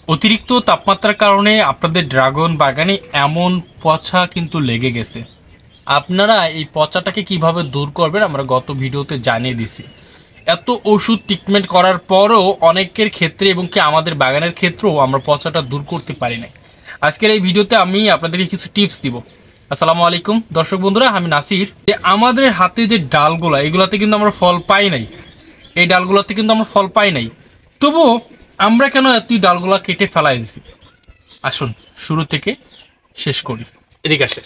অতিরিক্ত তাপমাত্রার কারণে আপনাদের ড্রাগন বাগানে এমন পচা কিন্তু লেগে গেছে। আপনারা এই পচাটাকে কিভাবে দূর করবেন আমরা গত ভিডিওতে জানিয়ে দিছি। এত ওষুধ ট্রিটমেন্ট করার পরও অনেকের ক্ষেত্রে এবং কি আমাদের বাগানের ক্ষেত্রেও আমরা পচাটা দূর করতে পারি না। আজকের এই ভিডিওতে আমি আপনাদেরকে কিছু টিপস দিব। আসসালামু আলাইকুম দর্শক বন্ধুরা, আমি নাসির। যে আমাদের হাতে যে ডালগুলো এগুলাতে কিন্তু আমরা ফল পাই নাই, এই ডালগুলোতে কিন্তু আমরা ফল পাই নাই, তবুও আমরা কেন এত ডালগুলা কেটে ফেলাই দিছি? আসুন শুরু থেকে শেষ করি। এদিকে আসে।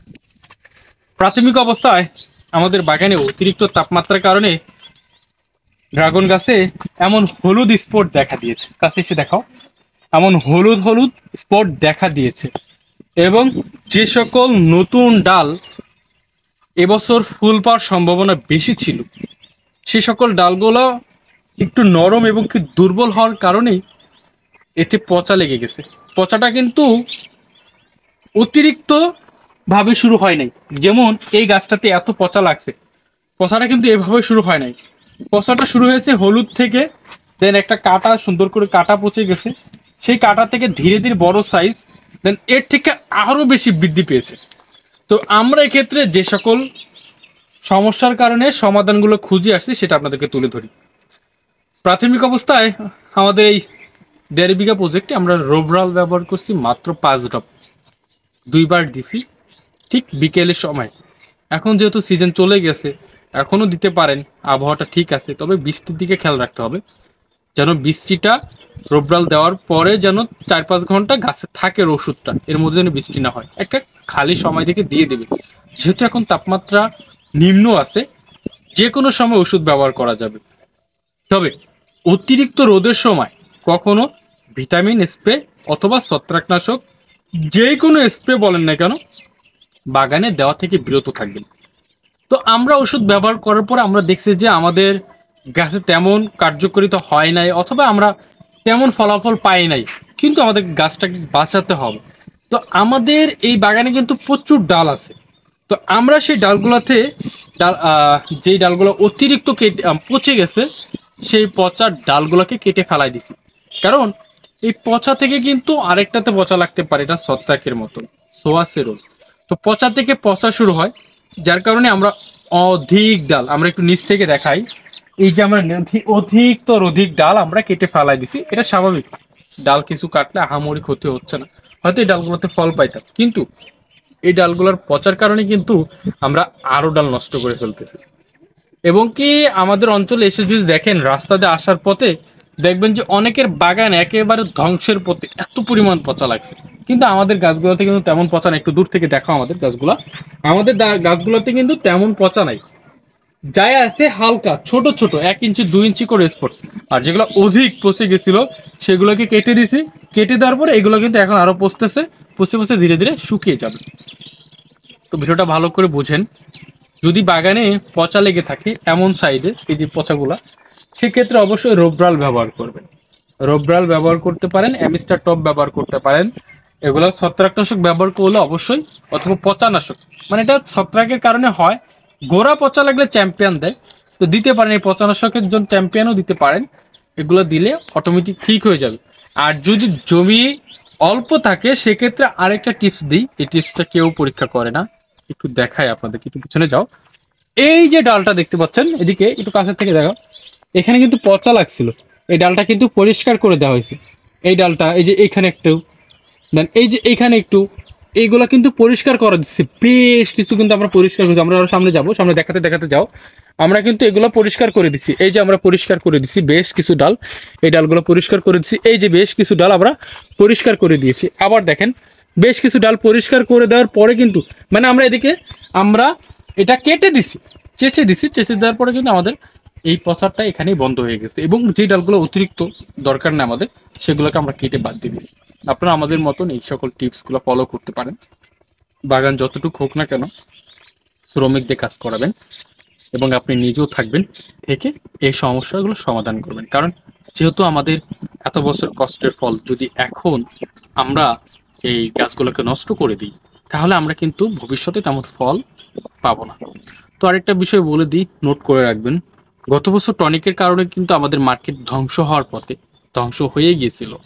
প্রাথমিক অবস্থায় আমাদের বাগানে অতিরিক্ত তাপমাত্রার কারণে ড্রাগন গাছে এমন হলুদ স্পট দেখা দিয়েছে। কাছে এসে দেখাও, এমন হলুদ হলুদ স্পট দেখা দিয়েছে। এবং যে সকল নতুন ডাল এবছর ফুল পাওয়ার সম্ভাবনা বেশি ছিল, সে সকল ডালগুলো একটু নরম এবং কি দুর্বল হওয়ার কারণেই এতে পচা লেগে গেছে। পচাটা কিন্তু অতিরিক্ত ভাবে শুরু হয় নাই। যেমন এই গাছটাতে এত পচা লাগছে, পচাটা কিন্তু এভাবে শুরু হয় নাই। পচাটা শুরু হয়েছে হলুদ থেকে, দেন একটা কাটা সুন্দর করে কাটা পচে গেছে, সেই কাটা থেকে ধীরে ধীরে বড় সাইজ, দেন এর থেকে আরও বেশি বৃদ্ধি পেয়েছে। তো আমরা এক্ষেত্রে যে সকল সমস্যার কারণে সমাধানগুলো খুঁজে আসছি সেটা আপনাদেরকে তুলে ধরি। প্রাথমিক অবস্থায় আমাদের এই 1.5 বিঘা প্রজেক্টে আমরা রোভরাল ব্যবহার করছি মাত্র 5 ড্রপ, 2বার দিছি ঠিক বিকেলের সময়। এখন যেহেতু সিজন চলে গেছে, এখনও দিতে পারেন, আবহাওয়াটা ঠিক আছে, তবে বৃষ্টির দিকে খেয়াল রাখতে হবে যেন বৃষ্টিটা রোভরাল দেওয়ার পরে যেন 4-5 ঘন্টা গাছে থাকে ওষুধটা, এর মধ্যে যেন বৃষ্টি না হয়। একটা খালি সময় থেকে দিয়ে দেবে, যেহেতু এখন তাপমাত্রা নিম্ন আছে, যে কোনো সময় ওষুধ ব্যবহার করা যাবে। তবে অতিরিক্ত রোদের সময় কখনো ভিটামিন স্প্রে অথবা ছত্রাকনাশক যে কোনো স্প্রে বলেন না কেন বাগানে দেওয়া থেকে বিরত থাকবেন। তো আমরা ওষুধ ব্যবহার করার পর আমরা দেখছি যে আমাদের গাছে তেমন কার্যকারিতা হয় নাই, অথবা আমরা তেমন ফলাফল পাই নাই, কিন্তু আমাদের গাছটাকে বাঁচাতে হবে। তো আমাদের এই বাগানে কিন্তু প্রচুর ডাল আছে। তো আমরা সেই ডালগুলোতে ডাল যেই ডালগুলো অতিরিক্ত কেটে পচে গেছে, সেই পচা ডালগুলোকে কেটে ফেলাই দিছি। কারণ এই পচা থেকে কিন্তু আরেকটাতে পচা লাগতে পারে, এটা ছত্রাকের মতন, সোয়াসেরল। তো পচা থেকে পচা শুরু হয়, যার কারণে আমরা অধিক ডাল, আমরা একটু নিচ থেকে দেখাই, এই যে আমরা অধিক ডাল আমরা কেটে ফেলাই দিছি। এটা স্বাভাবিক, ডাল কিছু কাটলে আহামরি ক্ষতি হচ্ছে না, হয়তো এই ডালগুলোতে ফল পাইতাম, কিন্তু এই ডালগুলোর পচার কারণে কিন্তু আমরা আরো ডাল নষ্ট করে ফেলতেছি। এবং কি আমাদের অঞ্চলে এসে যদি দেখেন, রাস্তাতে আসার পথে দেখবেন যে অনেকের বাগান একেবারে ধ্বংসের পথে, এত পরিমাণ পচা লাগছে। কিন্তু আমাদের গাছগুলোতে কিন্তু তেমন পচা নাই। একটু দূর থেকে দেখো আমাদের গাছগুলা, আমাদের গাছগুলোতে কিন্তু তেমন পচা নাই, যাই আছে হালকা ছোট ছোট 1 ইঞ্চি 2 ইঞ্চি করে স্পট। আর যেগুলো অধিক পচে গেছিল সেগুলোকে কেটে দিছি। কেটে দেওয়ার পরে এগুলো কিন্তু এখন আরো পচতেছে, পচে পচে ধীরে ধীরে শুকিয়ে যাবে। তো ভিডিওটা ভালো করে বুঝেন। যদি বাগানে পচা লেগে থাকে এমন সাইডে, এই যে পচাগুলা, সেক্ষেত্রে অবশ্যই রোভরাল ব্যবহার করবেন। রোভরাল ব্যবহার করতে পারেন, অ্যামিস্টার টপ ব্যবহার করতে পারেন। এগুলো ছত্রাকনাশক ব্যবহার করলে অবশ্যই, অথবা পচানাশক, মানে এটা ছত্রাকের কারণে হয়। গোড়া পচা লাগলে চ্যাম্পিয়ন দেয়, তো দিতে পারেন। এই পচানাশকের জন্য চ্যাম্পিয়নও দিতে পারেন, এগুলো দিলে অটোমেটিক ঠিক হয়ে যাবে। আর যদি জমি অল্প থাকে সেক্ষেত্রে আরেকটা টিপস দিই, এই টিপসটা কেউ পরীক্ষা করে না, একটু দেখায় আপনাদের, একটু পিছনে যাও। এই যে ডালটা দেখতে পাচ্ছেন, এদিকে একটু কাছের থেকে দেখাও, এখানে কিন্তু পচা লাগছিল, এই ডালটা কিন্তু পরিষ্কার করে দেওয়া হয়েছে। এই ডালটা, এই যে এখানে একটু, দেন এই যে এখানে একটু, এইগুলা কিন্তু পরিষ্কার করা দিচ্ছে। বেশ কিছু কিন্তু আমরা পরিষ্কার করছি, আমরা আরো সামনে যাবো, সামনে দেখাতে দেখাতে যাও। আমরা কিন্তু এগুলো পরিষ্কার করে দিচ্ছি, এই যে আমরা পরিষ্কার করে দিচ্ছি বেশ কিছু ডাল, এই ডালগুলো পরিষ্কার করে দিচ্ছি। এই যে বেশ কিছু ডাল আমরা পরিষ্কার করে দিয়েছি। আবার দেখেন, বেশ কিছু ডাল পরিষ্কার করে দেওয়ার পরে কিন্তু, মানে আমরা এদিকে আমরা এটা কেটে দিছি, চেঁচে দিছি, চেঁচে দেওয়ার পরে কিন্তু আমাদের এই পচারটা এখানেই বন্ধ হয়ে গেছে। এবং যে ডালগুলো অতিরিক্ত দরকার না আমাদের, সেগুলোকে আমরা কেটে বাদ দিয়ে দিচ্ছি। আপনারা আমাদের মতন এই সকল টিপসগুলো ফলো করতে পারেন। বাগান যতটুকু হোক না কেন শ্রমিক দিয়ে কাজ করাবেন, এবং আপনি নিজেও থাকবেন, থেকে এই সমস্যাগুলো সমাধান করবেন। কারণ যেহেতু আমাদের এত বছর কষ্টের ফল যদি এখন আমরা এই গাছগুলোকে নষ্ট করে দিই, তাহলে আমরা কিন্তু ভবিষ্যতে তেমন ফল পাবো না। তো আরেকটা বিষয় বলে দিই, নোট করে রাখবেন। গত বছর টনিকের কারণে কিন্তু আমাদের মার্কেট ধ্বংস হওয়ার পথে, ধ্বংস হয়ে গিয়েছিল।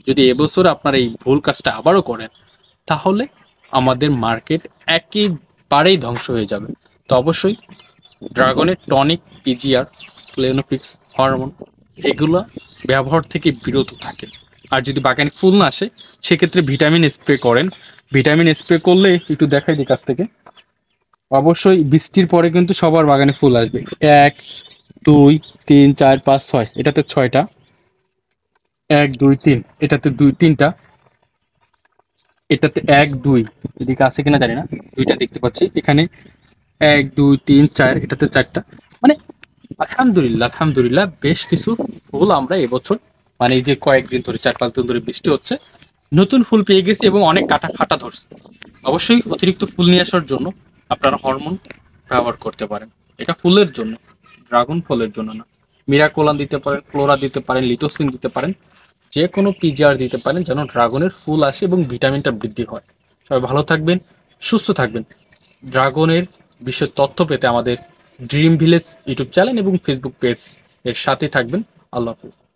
যদি এবছর আপনারা এই ভুল কাজটা আবারও করেন, তাহলে আমাদের মার্কেট একেবারেই ধ্বংস হয়ে যাবে। তো অবশ্যই ড্রাগনের টনিক, পিজিআর, ক্লেনোফিক্স, হরমোন এগুলো ব্যবহার থেকে বিরত থাকে। আর যদি বাগানে ফুল না আসে, সেক্ষেত্রে ভিটামিন স্প্রে করেন। ভিটামিন স্প্রে করলে একটু দেখাই দিই কাছ থেকে। অবশ্যই বৃষ্টির পরে কিন্তু সবার বাগানে ফুল আসবে। 1 2 3 4 5 6, এটাতে 6টা। 1 2 3, এটাতে 3টা। এটাতে 1 2, এদিকে আছে কিনা জানি না, 2টা দেখতে পাচ্ছি এখানে। 1 2 3 4, এটাতে 4টা। মানে আলহামদুলিল্লাহ আলহামদুলিল্লাহ বেশ কিছু ফুল আমরা এবছর, মানে এই যে কয়েকদিন ধরে 4 5 দিন ধরে বৃষ্টি হচ্ছে, নতুন ফুল পেয়ে গেছি এবং অনেক কাটা ফাটা ধরছে। অবশ্যই অতিরিক্ত ফুল নিয়ে আসার জন্য আপনারা হরমোন ব্যবহার করতে পারেন। এটা ফুলের জন্য, ড্রাগন ফলের জন্য না। মিরাকোলান দিতে পারেন, ফ্লোরা দিতে পারেন, লিটোসিন দিতে পারেন, যে কোনো পিজিআর দিতে পারেন, যেন ড্রাগনের ফুল আসে এবং ভিটামিনটা বৃদ্ধি হয়। সবাই ভালো থাকবেন, সুস্থ থাকবেন। ড্রাগনের বিষয়ে তথ্য পেতে আমাদের ড্রিম ভিলেজ ইউটিউব চ্যানেল এবং ফেসবুক পেজ এর সাথে থাকবেন। আল্লাহ হাফিজ।